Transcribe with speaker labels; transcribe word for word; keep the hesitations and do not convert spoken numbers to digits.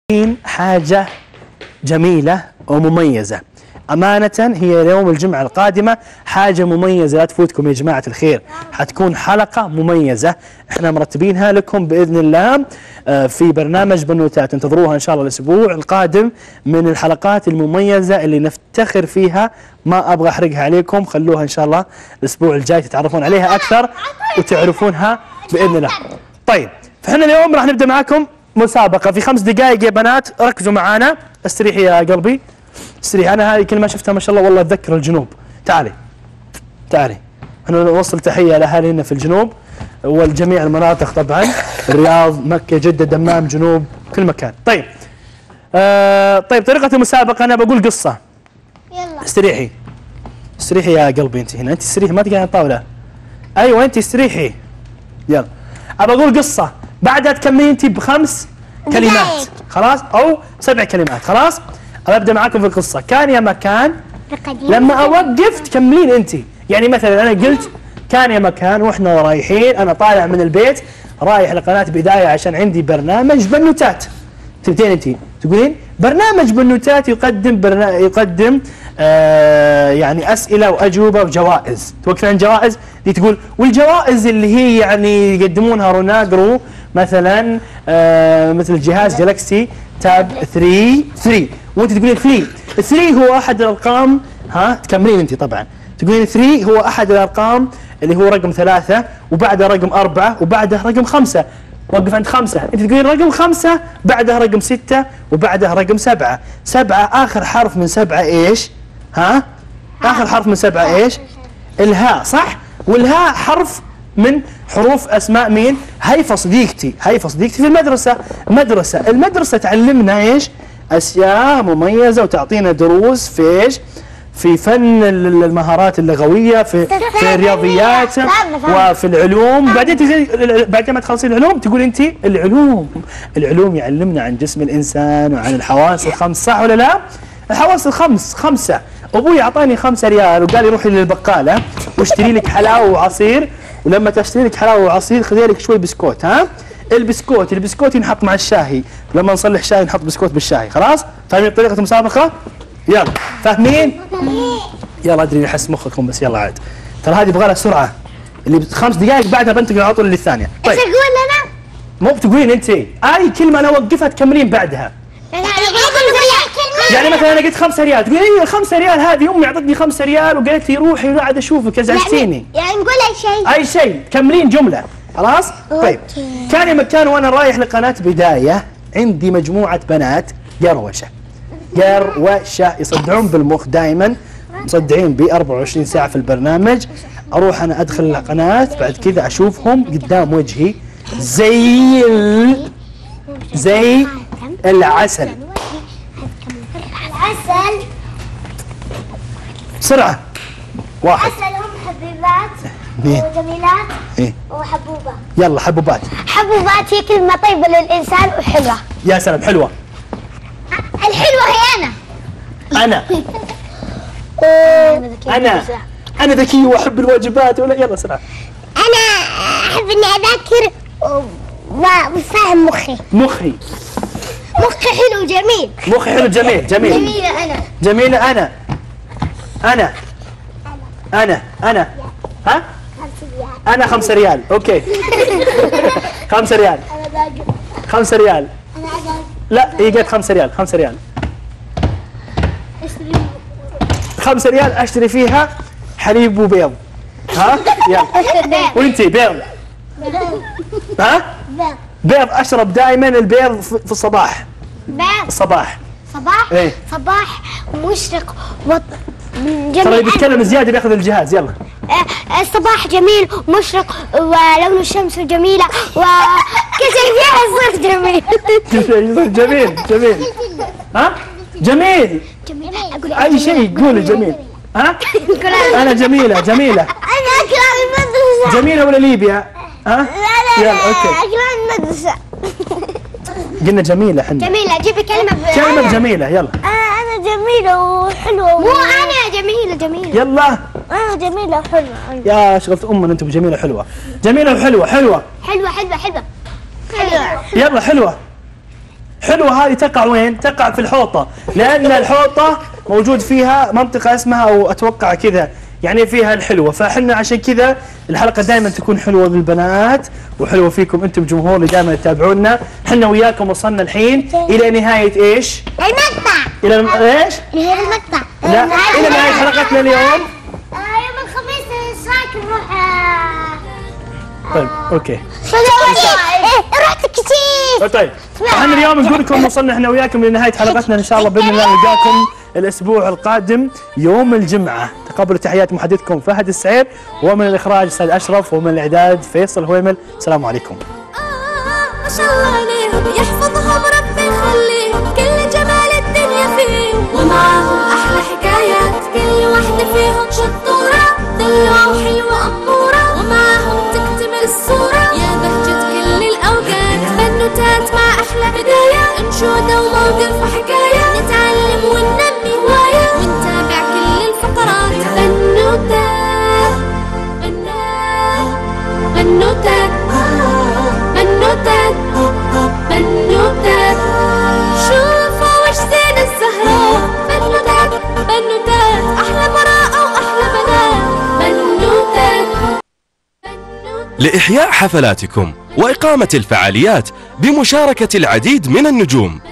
Speaker 1: حاجة جميلة ومميزة أمانة. هي يوم الجمعة القادمة حاجة مميزة لا تفوتكم يا جماعة الخير، حتكون حلقة مميزة احنا مرتبينها لكم بإذن الله في برنامج بنوتات، انتظروها إن شاء الله الأسبوع القادم من الحلقات المميزة اللي نفتخر فيها. ما أبغى أحرقها عليكم، خلوها إن شاء الله الأسبوع الجاي تتعرفون عليها أكثر وتعرفونها بإذن الله. طيب فإحنا اليوم راح نبدأ معكم مسابقة في خمس دقائق يا بنات، ركزوا معانا. استريحي يا قلبي استريحي. أنا هذه كل ما شفتها ما شاء الله والله أتذكر الجنوب. تعالي تعالي، أنا نوصل تحية لأهالينا في الجنوب والجميع المناطق طبعا، الرياض، مكة، جدة، دمام، جنوب، كل مكان. طيب آه طيب طريقة المسابقة أنا بقول قصة.
Speaker 2: يلا
Speaker 1: استريحي استريحي يا قلبي، أنت هنا أنت استريحي ما تقعدي على الطاولة. أيوة أنت استريحي. يلا أبى أقول قصة بعدها تكملين انت بخمس كلمات خلاص او سبع كلمات خلاص. ابدا معاكم في القصه. كان يا مكان، لما اوقف تكملين انت. يعني مثلا انا قلت كان يا مكان واحنا رايحين، انا طالع من البيت رايح لقناه بدايه عشان عندي برنامج بنوتات. تبدين انت تقولين برنامج بنوتات يقدم برنا... يقدم آه يعني اسئله واجوبه وجوائز. توقفين عن جوائز دي تقول والجوائز اللي هي يعني يقدمونها روناغرو مثلا آه مثل جهاز جالكسي تاب ثلاثة ثلاثة، وانت تقولين ثلاثة ثلاثة هو احد الارقام. ها تكملين انت طبعا تقولين ثلاثة هو احد الارقام اللي هو رقم ثلاثة وبعده رقم أربعة وبعده رقم خمسة. وقف عند خمسة، انت تقولين رقم خمسة بعدها رقم ستة وبعدها رقم سبعة. سبعة اخر حرف من سبعة ايش؟ ها؟ اخر حرف من سبعة ايش؟ الهاء، صح؟ والهاء حرف من حروف اسماء مين؟ هيفا صديقتي، هيفا صديقتي في المدرسة. مدرسة، المدرسة تعلمنا ايش؟ اشياء مميزة وتعطينا دروس في ايش؟ في فن المهارات اللغوية، في في الرياضيات وفي العلوم. بعدين بعد ما تخلصين العلوم تقول انت العلوم، العلوم يعلمنا عن جسم الانسان وعن الحواس الخمس، صح ولا لا؟ الحواس الخمس خمسة. ابوي اعطاني خمسة ريال وقال لي روحي للبقالة واشتري لك حلاوة وعصير، ولما تشتري لك حلاوة وعصير خذي لك شوي بسكوت. ها؟ البسكوت، البسكوت ينحط مع الشاهي، لما نصلح شاي نحط بسكوت بالشاي. خلاص؟ فاهمين طريقة المسابقة؟ يلا فاهمين؟ يلا ادري احس مخكم بس يلا عاد. ترى هذه يبغى لها سرعة، اللي خمس دقائق بعدها بنتقل على طول للثانية. طيب
Speaker 2: ايش اقول انا؟
Speaker 1: مو بتقولين انت اي كلمة انا اوقفها تكملين بعدها. يعني مثلا انا قلت خمسة ريال تقولين اي خمسة ريال هذه امي اعطتني خمسة ريال وقالت لي روحي قاعد اشوفك ازعجتيني.
Speaker 2: يعني نقول اي شيء
Speaker 1: اي شيء كملين جملة خلاص؟ طيب كان يا مكان وانا رايح لقناة بداية عندي مجموعة بنات قروشة قروشة يصدعون بالمخ دائما، مصدعين ب أربعة وعشرين ساعة في البرنامج. اروح انا ادخل القناة بعد كذا اشوفهم قدام وجهي زي ال... زي العسل.
Speaker 2: العسل
Speaker 1: بسرعة. واحد.
Speaker 2: عسل هم حبيبات
Speaker 1: مين؟
Speaker 2: وجميلات
Speaker 1: ايه
Speaker 2: وحبوبات.
Speaker 1: يلا حبوبات.
Speaker 2: حبوبات هي كلمة طيبة للإنسان وحلوة.
Speaker 1: يا سلام حلوة.
Speaker 2: الحلوة هي أنا.
Speaker 1: أنا أنا أنا ذكي وأحب الواجبات ولا يلا سرعة.
Speaker 2: أنا أحب إني أذاكر وفاهم مخي.
Speaker 1: مخي
Speaker 2: مخي حلو وجميل.
Speaker 1: مخي حلو جميل جميل.
Speaker 2: جميلة أنا.
Speaker 1: جميلة أنا أنا أنا أنا ها؟ أنا خمسة ريال. أوكي خمسة ريال. خمسة ريال. لا هي قالت خمسة ريال. خمسة ريال. خمسة ريال أشتري فيها حليب وبيض. ها؟ يلا. وأنتي بيض. ها؟ بيض أشرب دائما البيض في الصباح.
Speaker 2: بيض.
Speaker 1: الصباح.
Speaker 2: صباح.
Speaker 1: إيه؟
Speaker 2: صباح مشرق وط... جميل.
Speaker 1: ترى اللي بيتكلم زيادة بياخذ الجهاز. يلا.
Speaker 2: آه الصباح جميل مشرق ولون الشمس جميلة وكل شيء فيها يصير جميل.
Speaker 1: كل شيء يصير جميل جميل. ها؟ جميل.
Speaker 2: جميل.
Speaker 1: أي شيء قولي جميل. ها؟ أنا جميلة جميلة.
Speaker 2: أنا أكره المدرسة.
Speaker 1: جميلة ولا ليبيا؟ ها؟
Speaker 2: لا لا
Speaker 1: يلا
Speaker 2: لا
Speaker 1: أوكي.
Speaker 2: أكره المدرسة.
Speaker 1: قلنا جميلة حنا.
Speaker 2: جميلة جيبي كلمة ب...
Speaker 1: كلمة جميلة يلا.
Speaker 2: أنا أنا جميلة وحلوة. مو أنا جميلة جميلة.
Speaker 1: يلا.
Speaker 2: أنا جميلة وحلوة.
Speaker 1: يا شغلت أمنا أنتم جميلة حلوة. جميلة وحلوة حلوة.
Speaker 2: حلوة حلوة حلوة. حلوة.
Speaker 1: يلا حلوة. حلوة هذه تقع وين؟ تقع في الحوطة، لأن الحوطة موجود فيها منطقة اسمها أو أتوقع كذا يعني فيها الحلوة، فاحنا عشان كذا الحلقة دائما تكون حلوة بالبنات وحلوة فيكم أنتم جمهور اللي دائما تتابعونا. حنا وياكم وصلنا الحين إلى نهاية إيش؟
Speaker 2: المقطع.
Speaker 1: إلى الم... إيش؟
Speaker 2: نهاية المقطع.
Speaker 1: لا إلى نهاية حلقتنا اليوم.
Speaker 2: يوم الخميس ساك نروح.
Speaker 1: طيب أوكي.
Speaker 2: رحت كثير.
Speaker 1: طيب احنا اليوم نقول لكم وصلنا احنا وياكم لنهايه حلقتنا، ان شاء الله باذن الله نلقاكم الاسبوع القادم يوم الجمعه. تقبلوا تحيات محدثكم فهد السعير، ومن الاخراج استاذ اشرف، ومن الاعداد فيصل هويمل. السلام عليكم.
Speaker 3: ما شاء الله عليهم يحفظهم ربي يخليهم، كل جمال الدنيا فيهم، ومعاهم احلى حكايات كل وحده فيهم شطوره، دلوعه وحلوه اموره، ومعاهم تكتمل الصوره يا بهجه كل الاوقات. بنوتات مع احلى بدايه، انشوده وموقف وحكايه، نتعلم وننمي هوايه، ونتابع كل الفقرات. بنوتات بنوتات بنوتات بنوتات بنوتات، شوفوا وش زين الزهرة. بنوتات بنوتات أحلى براءة وأحلى بنات. بنوتات.
Speaker 4: لإحياء حفلاتكم وإقامة الفعاليات بمشاركة العديد من النجوم